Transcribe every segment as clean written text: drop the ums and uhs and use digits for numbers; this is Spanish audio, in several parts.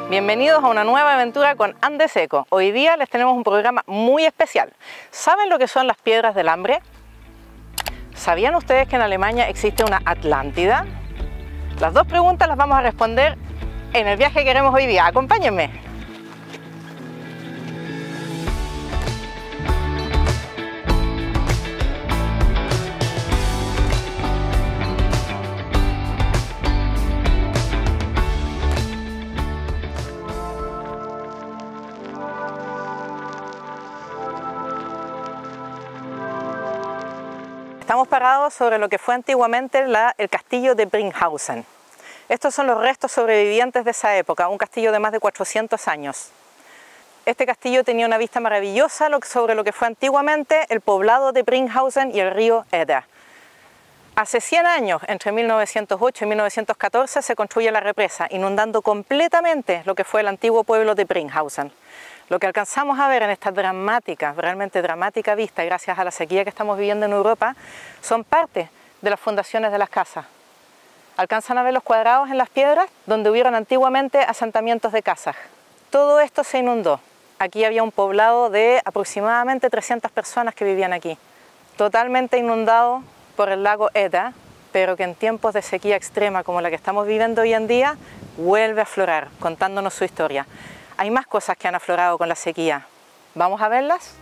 Bienvenidos a una nueva aventura con Andes Eco. Hoy día les tenemos un programa muy especial. ¿Saben lo que son las piedras del hambre? ¿Sabían ustedes que en Alemania existe una Atlántida? Las dos preguntas las vamos a responder en el viaje que haremos hoy día. Acompáñenme. Estamos parados sobre lo que fue antiguamente el castillo de Bringhausen. Estos son los restos sobrevivientes de esa época, un castillo de más de 400 años. Este castillo tenía una vista maravillosa sobre lo que fue antiguamente el poblado de Bringhausen y el río Eder. Hace 100 años, entre 1908 y 1914, se construye la represa, inundando completamente lo que fue el antiguo pueblo de Bringhausen. Lo que alcanzamos a ver en esta dramática, realmente dramática vista, gracias a la sequía que estamos viviendo en Europa, son parte de las fundaciones de las casas. Alcanzan a ver los cuadrados en las piedras donde hubieron antiguamente asentamientos de casas. Todo esto se inundó. Aquí había un poblado de aproximadamente 300 personas que vivían aquí, totalmente inundado por el lago Eder, pero que en tiempos de sequía extrema como la que estamos viviendo hoy en día, vuelve a aflorar, contándonos su historia. Hay más cosas que han aflorado con la sequía. ¿Vamos a verlas?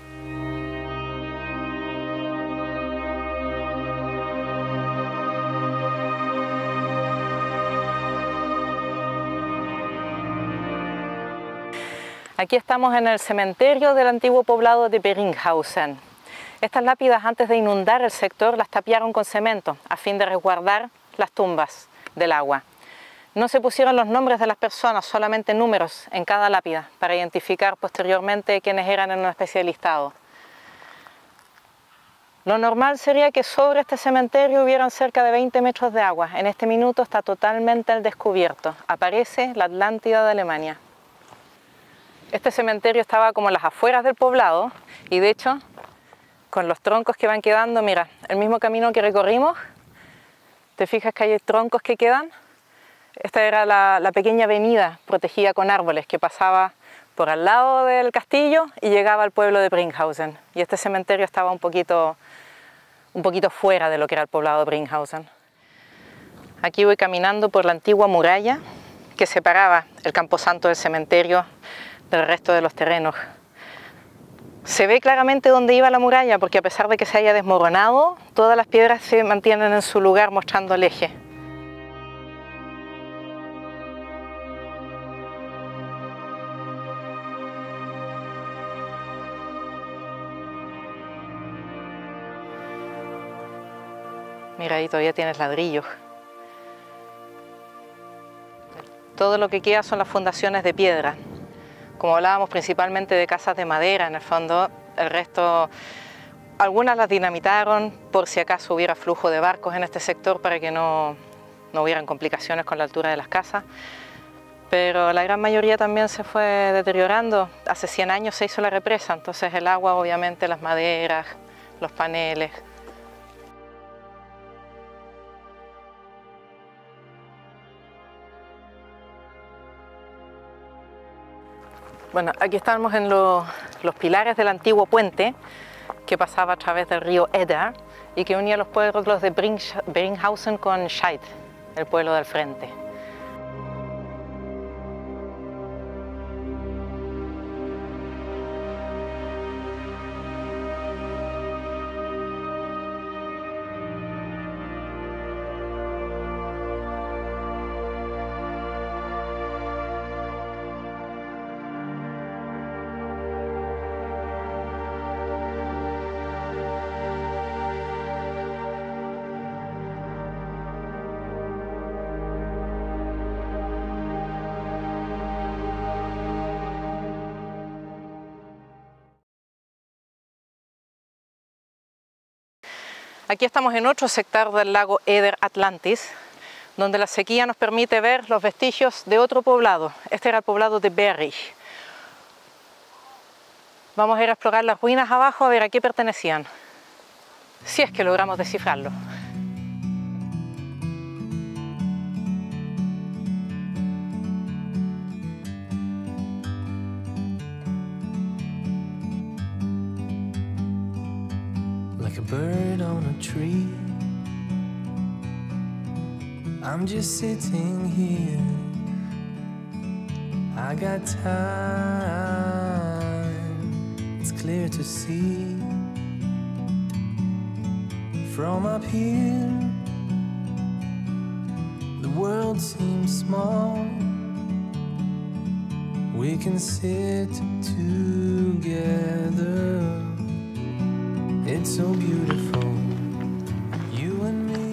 Aquí estamos en el cementerio del antiguo poblado de Bringhausen. Estas lápidas, antes de inundar el sector, las tapiaron con cemento a fin de resguardar las tumbas del agua. No se pusieron los nombres de las personas, solamente números en cada lápida para identificar posteriormente quiénes eran en una especie de listado. Lo normal sería que sobre este cementerio hubieran cerca de 20 metros de agua. En este minuto está totalmente al descubierto. Aparece la Atlántida de Alemania. Este cementerio estaba como en las afueras del poblado y de hecho, con los troncos que van quedando, mira, el mismo camino que recorrimos, ¿te fijas que hay troncos que quedan? Esta era la pequeña avenida protegida con árboles que pasaba por al lado del castillo y llegaba al pueblo de Bringhausen. Y este cementerio estaba un poquito fuera de lo que era el poblado de Bringhausen. Aquí voy caminando por la antigua muralla que separaba el camposanto del cementerio del resto de los terrenos. Se ve claramente dónde iba la muralla porque a pesar de que se haya desmoronado, todas las piedras se mantienen en su lugar mostrando el eje. Mira, ahí todavía tienes ladrillos. Todo lo que queda son las fundaciones de piedra. Como hablábamos principalmente de casas de madera, en el fondo, el resto, algunas las dinamitaron por si acaso hubiera flujo de barcos en este sector para que no hubieran complicaciones con la altura de las casas. Pero la gran mayoría también se fue deteriorando. Hace 100 años se hizo la represa, entonces el agua, obviamente, las maderas, los paneles. Bueno, aquí estamos en los pilares del antiguo puente que pasaba a través del río Eder y que unía los pueblos de Bringhausen con Scheid, el pueblo del frente. Aquí estamos en otro sector del lago Eder Atlantis, donde la sequía nos permite ver los vestigios de otro poblado. Este era el poblado de Berich. Vamos a ir a explorar las ruinas abajo a ver a qué pertenecían, si es que logramos descifrarlo. bird on a tree. I'm just sitting here. I got time. It's clear to see. From up here, the world seems small. We can sit together. It's so beautiful, you and me.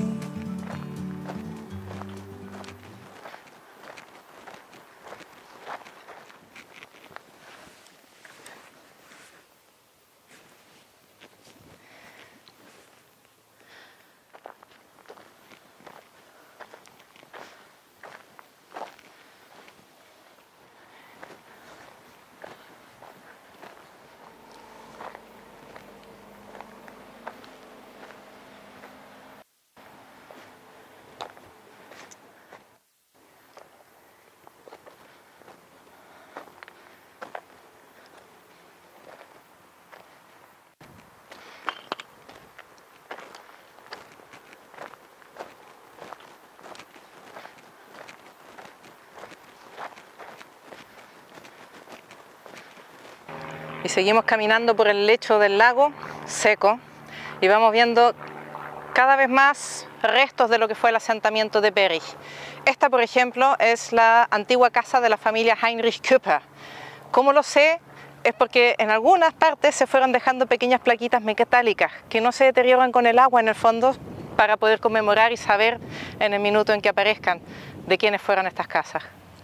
Y seguimos caminando por el lecho del lago seco y vamos viendo cada vez más restos de lo que fue el asentamiento de Perich. Esta, por ejemplo, es la antigua casa de la familia Heinrich Küpper. ¿Cómo lo sé? Es porque en algunas partes se fueron dejando pequeñas plaquitas metálicas que no se deterioran con el agua en el fondo, para poder conmemorar y saber en el minuto en que aparezcan de quiénes fueron estas casas.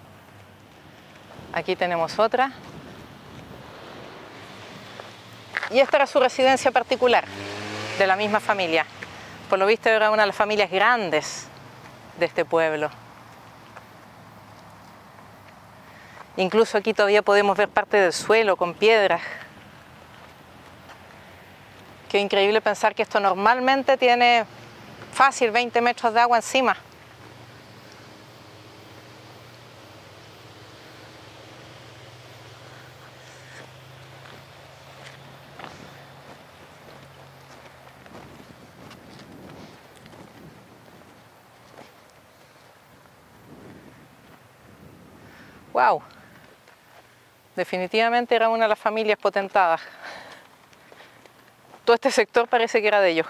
Aquí tenemos otra. Y esta era su residencia particular, de la misma familia. Por lo visto era una de las familias grandes de este pueblo. Incluso aquí todavía podemos ver parte del suelo con piedras. Qué increíble pensar que esto normalmente tiene fácil 20 metros de agua encima. ¡Wow! Definitivamente era una de las familias potentadas. Todo este sector parece que era de ellos.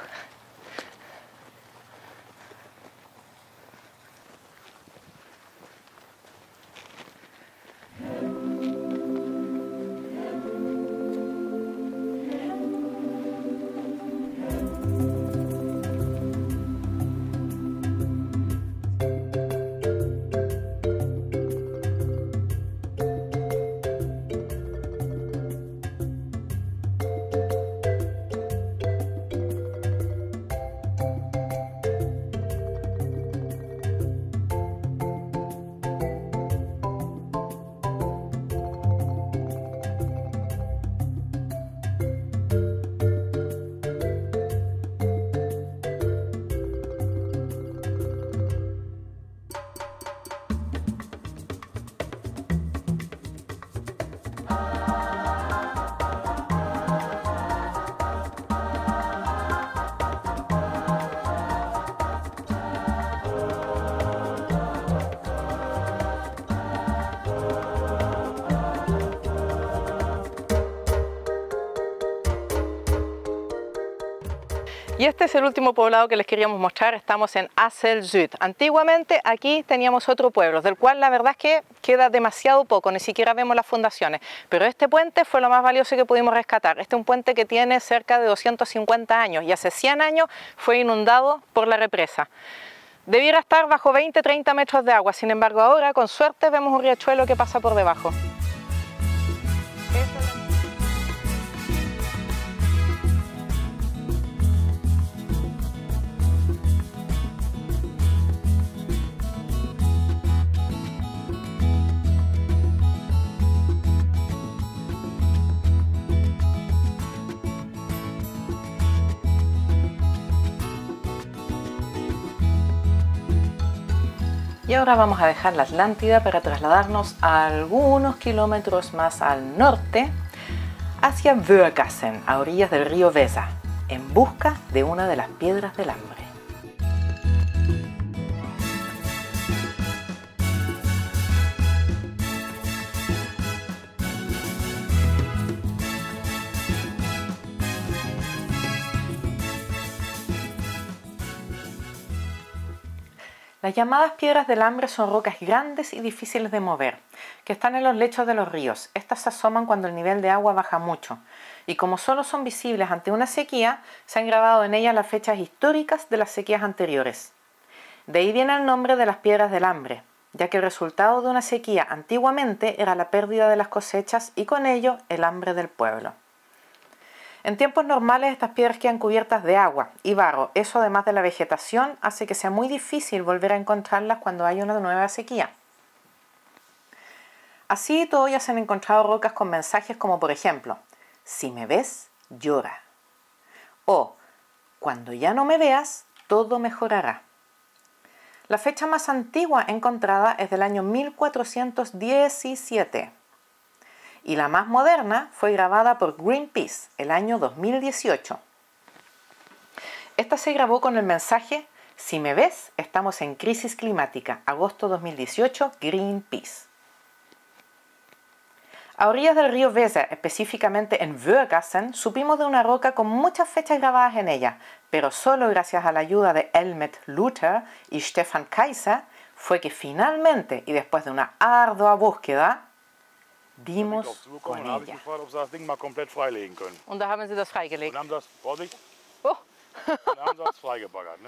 Y este es el último poblado que les queríamos mostrar. Estamos en Asselt-Zuid. Antiguamente aquí teníamos otro pueblo, del cual la verdad es que queda demasiado poco, ni siquiera vemos las fundaciones. Pero este puente fue lo más valioso que pudimos rescatar. Este es un puente que tiene cerca de 250 años y hace 100 años fue inundado por la represa. Debiera estar bajo 20-30 metros de agua, sin embargo ahora con suerte vemos un riachuelo que pasa por debajo. Y ahora vamos a dejar la Atlántida para trasladarnos a algunos kilómetros más al norte, hacia Wörgkassen, a orillas del río Weser. en busca de una de las piedras del hambre. Las llamadas piedras del hambre son rocas grandes y difíciles de mover, que están en los lechos de los ríos. Estas se asoman cuando el nivel de agua baja mucho, y como solo son visibles ante una sequía, se han grabado en ellas las fechas históricas de las sequías anteriores. De ahí viene el nombre de las piedras del hambre, ya que el resultado de una sequía antiguamente era la pérdida de las cosechas y con ello el hambre del pueblo. En tiempos normales estas piedras quedan cubiertas de agua y barro. Eso, además de la vegetación, hace que sea muy difícil volver a encontrarlas cuando hay una nueva sequía. Así y todo, ya se han encontrado rocas con mensajes como, por ejemplo, si me ves, llora. O, cuando ya no me veas, todo mejorará. La fecha más antigua encontrada es del año 1417. Y la más moderna fue grabada por Greenpeace el año 2018. Esta se grabó con el mensaje: si me ves, estamos en crisis climática, agosto 2018, Greenpeace. A orillas del río Weser, específicamente en Wörgassen, supimos de una roca con muchas fechas grabadas en ella, pero solo gracias a la ayuda de Helmut Luther y Stefan Kaiser fue que finalmente, y después de una ardua búsqueda, dimos con ella. Und da haben Sie das freigelegt. Und haben das, Vorsicht, Oh. und haben sie das freigebaggert. Ne?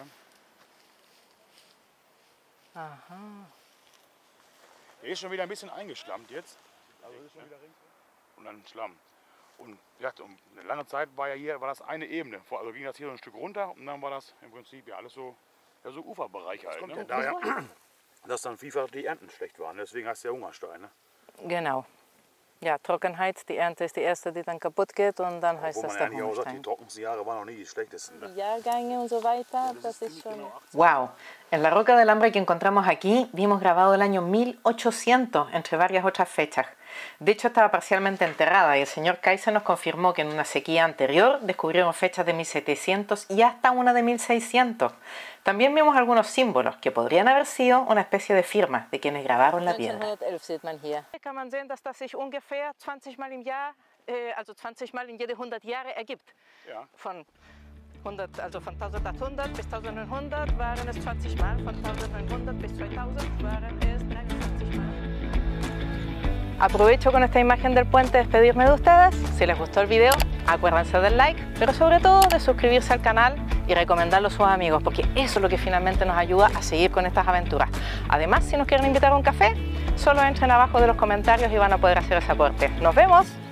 Aha. Der ist schon wieder ein bisschen eingeschlammt jetzt. Also ist schon wieder und dann Schlamm. Und wie gesagt, eine lange Zeit war das eine Ebene. Also ging das hier so ein Stück runter und dann war das im Prinzip ja alles so, ja, so Uferbereich halt. Ne? Daher, dass dann vielfach die Ernten schlecht waren. Deswegen heißt der Hungerstein. Ne? Genau. Ja, Trockenheit, die Ernte ist die erste, die dann kaputt geht und dann heißt das der Hungerstein. Die trockensten Jahre waren noch nie die schlechtesten. Ne? Die Jahrgänge und so weiter, das ist schon... Wow, en la roca del hambre que encontramos aquí vimos grabado el año 1800 entre varias otras fechas. De hecho estaba parcialmente enterrada y el señor Kaiser nos confirmó que en una sequía anterior descubrieron fechas de 1700 y hasta una de 1600. También vimos algunos símbolos que podrían haber sido una especie de firma de quienes grabaron la piedra. 1911 sieht man hier. Kann man sehen, dass das sich ungefähr 20 Mal im Jahr, also 20 Mal in jede 100 Jahre ergibt. Ja. Von 100, also von 1800 bis 1900 waren es 20 Mal, von 1900 bis 2000 waren es 23 Mal. Aprovecho con esta imagen del puente de despedirme de ustedes. Si les gustó el video, acuérdense del like, pero sobre todo de suscribirse al canal y recomendarlo a sus amigos, porque eso es lo que finalmente nos ayuda a seguir con estas aventuras. Además, si nos quieren invitar a un café, solo entren abajo de los comentarios y van a poder hacer ese aporte. ¡Nos vemos!